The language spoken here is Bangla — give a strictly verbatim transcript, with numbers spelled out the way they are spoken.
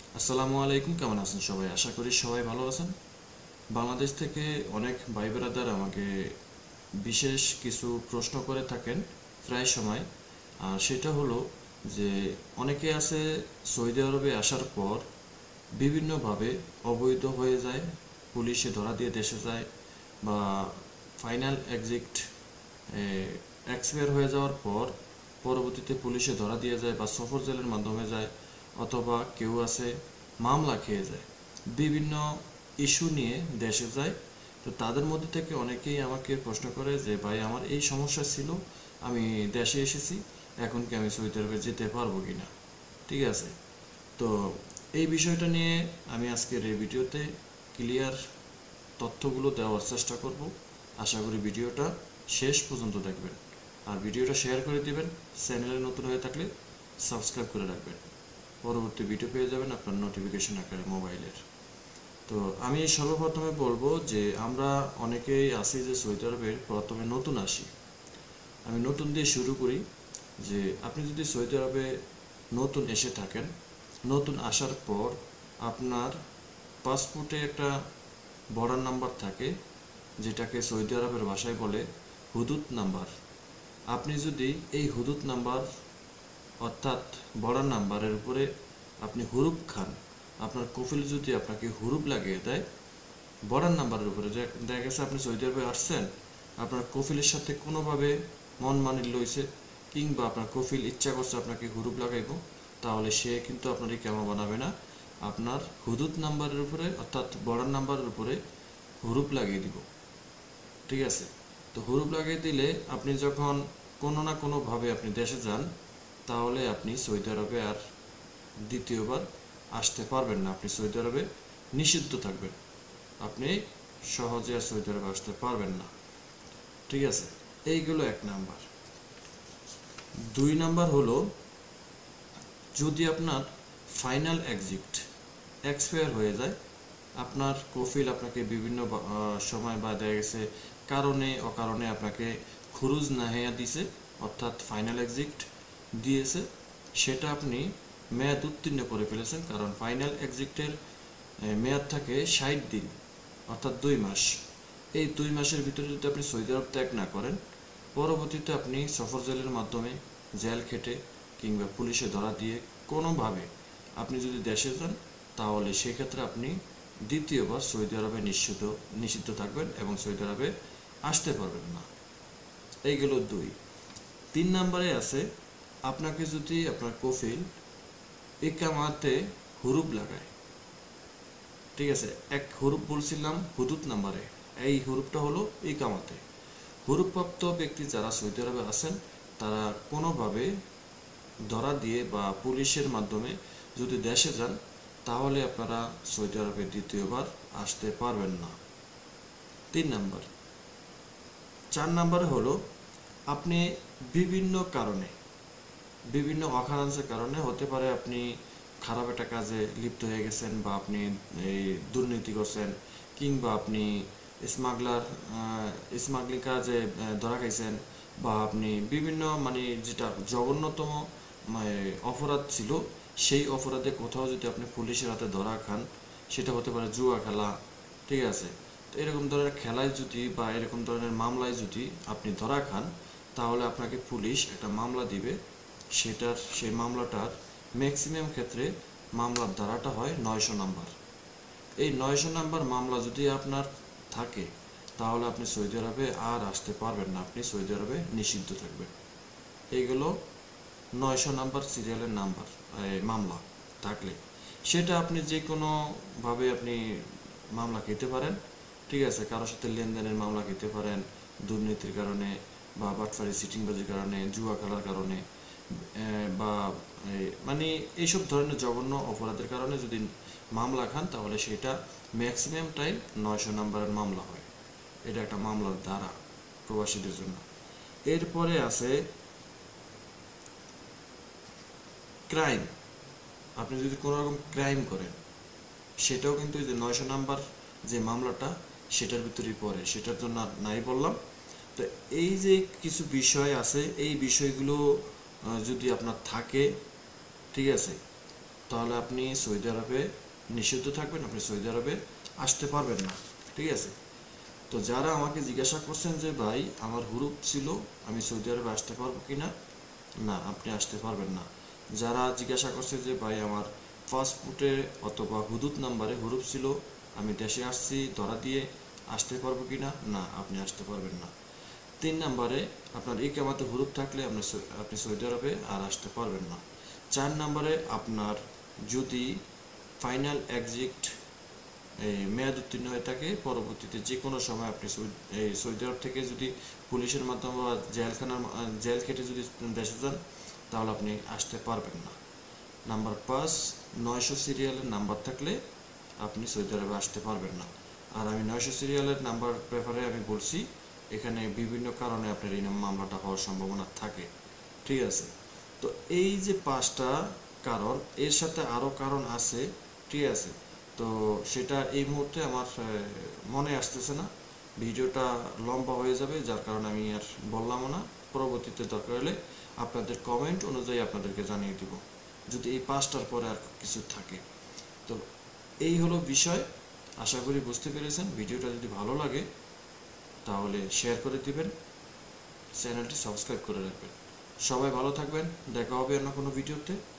আসসালামু আলাইকুম, কেমন আছেন সবাই? আশা করি সবাই ভালো আছেন। বাংলাদেশ থেকে অনেক ভাই ব্রাদার আমাকে বিশেষ কিছু প্রশ্ন করে থাকেন প্রায় সময়। আর সেটা হলো যে অনেকে আছে সৌদি আরবে আসার পর বিভিন্নভাবে অবৈধ হয়ে যায়, পুলিশে ধরা দিয়ে দেশে যায়, বা ফাইনাল এক্সিট এক্সপায়ার হয়ে যাওয়ার পর পরবর্তীতে পুলিশে ধরা দিয়ে যায় বা সফর জেলের মাধ্যমে যায়, অথবা কেউ আছে মামলা খেয়ে যায়, বিভিন্ন ইস্যু নিয়ে দেশে যায়। তো তাদের মধ্যে থেকে অনেকেই আমাকে প্রশ্ন করে যে ভাই, আমার এই সমস্যা ছিল, আমি দেশে এসেছি, এখন কি আমি সৌদি আরবে যেতে পারবো কিনা? ঠিক আছে। তো এই বিষয়টা নিয়ে আমি আজকের এই ভিডিওতে ক্লিয়ার তথ্যগুলো দেওয়ার চেষ্টা করব। আশা করি ভিডিওটা শেষ পর্যন্ত দেখবেন, আর ভিডিওটা শেয়ার করে দিবেন। চ্যানেলে নতুন হয়ে থাকলে সাবস্ক্রাইব করে রাখবেন, পরবর্তী ভিডিও পেয়ে যাবেন আপনার নোটিফিকেশন আকারে মোবাইলের। তো আমি সর্বপ্রথমে বলবো যে আমরা অনেকেই আছি যে সৌদি আরবের প্রথমে নতুন আসি। আমি নতুন দিয়ে শুরু করি। যে আপনি যদি সৌদি আরবে নতুন এসে থাকেন, নতুন আসার পর আপনার পাসপোর্টে একটা বর্ডার নাম্বার থাকে, যেটাকে সৌদি আরবের ভাষায় বলে হুদুদ নাম্বার। আপনি যদি এই হুদুদ নাম্বার অর্থাৎ বর্ডার নাম্বারের উপরে আপনি হুরুপ খান, আপনার কফিল যদি আপনাকে হুরুপ লাগিয়ে দেয় বর্ডার নাম্বারের উপরে, দেখা গেছে আপনি সৌদি আরবে আসছেন, আপনার কফিলের সাথে কোনোভাবে মন মানিল লইছে, কিংবা আপনার কফিল ইচ্ছা করছে আপনাকে হুরুপ লাগাইব, তাহলে সে কিন্তু আপনার ইকামা বানাবে না, আপনার হুদুদ নাম্বারের উপরে অর্থাৎ বর্ডার নাম্বারের উপরে হুরুপ লাগিয়ে দিব। ঠিক আছে। তো হুরুপ লাগিয়ে দিলে আপনি যখন কোনো না কোনোভাবে আপনি দেশে যান, তাহলে আপনি সৌদি আরবে আর দ্বিতীয়বার আসতে পারবেন না, আপনি সৌদি আরবে নিষিদ্ধ থাকবেন, আপনি সহজে আর সৌদি আরবে আসতে পারবেন না। ঠিক আছে, এইগুলো এক নাম্বার। দুই নাম্বার হলো, যদি আপনার ফাইনাল এক্সিট এক্সপায়ার হয়ে যায়, আপনার কফিল আপনাকে বিভিন্ন সময় বা দেখা গেছে কারণে অকারণে আপনাকে খুরুজ নাহিয়া দিছে, অর্থাৎ ফাইনাল এক্সিট দিয়েছে, সেটা আপনি মেয়াদ উত্তীর্ণ করে ফেলেছেন। কারণ ফাইনাল এক্সিটের মেয়াদ থাকে ষাট দিন, অর্থাৎ দুই মাস। এই দুই মাসের ভিতরে যদি আপনি সৌদি আরব ত্যাগ না করেন, পরবর্তীতে আপনি সফর জেলের মাধ্যমে জেল খেটে কিংবা পুলিশে ধরা দিয়ে কোনোভাবে আপনি যদি দেশে যান, তাহলে সেক্ষেত্রে আপনি দ্বিতীয়বার সৌদি আরবে নিষিদ্ধ নিষিদ্ধ থাকবেন এবং সৌদি আরবে আসতে পারবেন না। এইগুলো দুই। তিন নম্বরে আছে, আপনাকে যদি আপনার কফিল ইকামাতে হুরুপ লাগায়। ঠিক আছে, এক হুরুপ বলছিলাম হুদুদ নাম্বারে, এই হুরুপটা হলো ইকামাতে। হুরুপপ্রাপ্ত ব্যক্তি যারা সৌদি আরবে আছেন, তারা কোনোভাবে ধরা দিয়ে বা পুলিশের মাধ্যমে যদি দেশে যান, তাহলে আপনারা সৌদি আরবে দ্বিতীয়বার আসতে পারবেন না। তিন নাম্বার। চার নাম্বারে হলো, আপনি বিভিন্ন কারণে, বিভিন্ন অকারণের কারণে, হতে পারে আপনি খারাপ একটা কাজে লিপ্ত হয়ে গেছেন, বা আপনি এই দুর্নীতি করছেন, কিংবা আপনি স্মাগলার স্মাগলিং কাজে ধরা খাইছেন, বা আপনি বিভিন্ন মানে যেটা জঘন্যতম মানে অপরাধ ছিল, সেই অপরাধে কোথাও যদি আপনি পুলিশের হাতে ধরা খান, সেটা হতে পারে জুয়া খেলা। ঠিক আছে। তো এরকম ধরনের খেলায় যদি বা এরকম ধরনের মামলায় যদি আপনি ধরা খান, তাহলে আপনাকে পুলিশ একটা মামলা দিবে। সেটার সেই মামলাটার ম্যাক্সিমাম ক্ষেত্রে মামলার ধারাটা হয় নয়শো নাম্বার। এই নয়শো নাম্বার মামলা যদি আপনার থাকে, তাহলে আপনি সৌদি আরবে আর আসতে পারবেন না, আপনি সৌদি আরবে নিষিদ্ধ থাকবেন। এইগুলো নয়শো নাম্বার সিরিয়ালের নাম্বার মামলা থাকলে, সেটা আপনি যে কোনোভাবে আপনি মামলা খেতে পারেন। ঠিক আছে, কারোর সাথে লেনদেনের মামলা খেতে পারেন, দুর্নীতির কারণে বা বাটফারি সিটিংবাজির কারণে, জুয়া খেলার কারণে, বা মানে এইসব ধরনের জঘন্য অপরাধের কারণে যদি মামলা খান, তাহলে সেটা ম্যাক্সিমাম টাইম নয়শো নাম্বারের মামলা হয়। এটা একটা মামলার ধারা প্রবাসীদের জন্য। এরপরে আছে ক্রাইম। আপনি যদি কোনো রকম ক্রাইম করেন, সেটাও কিন্তু যে নয়শো নাম্বার যে মামলাটা, সেটার ভিতরেই পড়ে, সেটার জন্য নাই বললাম। তো এই যে কিছু বিষয় আছে, এই বিষয়গুলো যদি আপনার থাকে, ঠিক আছে, তাহলে আপনি সৌদি আরবে নিষিদ্ধ থাকবেন, আপনি সৌদি আরবে আসতে পারবেন না। ঠিক আছে? তো যারা আমাকে জিজ্ঞাসা করছেন যে ভাই আমার হুরুপ ছিল, আমি সৌদি আরবে আসতে পারবো কি না, না আপনি আসতে পারবেন না। যারা জিজ্ঞাসা করছে যে ভাই আমার পাসপোর্টে অথবা হুদুদ নাম্বারে হুরুপ ছিল, আমি দেশে আসছি ধরা দিয়ে আসতে পারবো কি না, না আপনি আসতে পারবেন না। তিন নাম্বারে আপনার ইকামাতে হুরুপ থাকলে আপনি আপনি সৌদি আরবে আর আসতে পারবেন না। চার নাম্বারে আপনার যদি ফাইনাল এক্সিট এই মেয়াদ উত্তীর্ণ হয়ে থাকে, পরবর্তীতে যে কোনো সময় আপনি এই সৌদি আরব থেকে যদি পুলিশের মাধ্যমে বা জেলখানার জেল খেটে যদি দেশে যান, তাহলে আপনি আসতে পারবেন না। নাম্বার পাঁচ, নয়শো সিরিয়ালের নাম্বার থাকলে আপনি সৌদি আরবে আসতে পারবেন না। আর আমি নয়শো সিরিয়ালের নাম্বার ব্যাপারে আমি বলছি, এখানে বিভিন্ন কারণে আপনার এই মামলাটা হওয়ার সম্ভাবনা থাকে। ঠিক আছে? তো এই যে পাঁচটা কারণ, এর সাথে আরও কারণ আছে। ঠিক আছে? তো সেটা এই মুহূর্তে আমার মনে আসতেছে না, ভিডিওটা লম্বা হয়ে যাবে, যার কারণে আমি আর বললামও না। পরবর্তীতে দরকার হলে আপনাদের কমেন্ট অনুযায়ী আপনাদেরকে জানিয়ে দিব যদি এই পাঁচটার পরে আর কিছু থাকে। তো এই হলো বিষয়, আশা করি বুঝতে পেরেছেন। ভিডিওটা যদি ভালো লাগে তাহলে শেয়ার করে দিবেন, চ্যানেলটি সাবস্ক্রাইব করে রাখবেন। সবাই ভালো থাকবেন, দেখা হবে অন্য কোনো ভিডিওতে।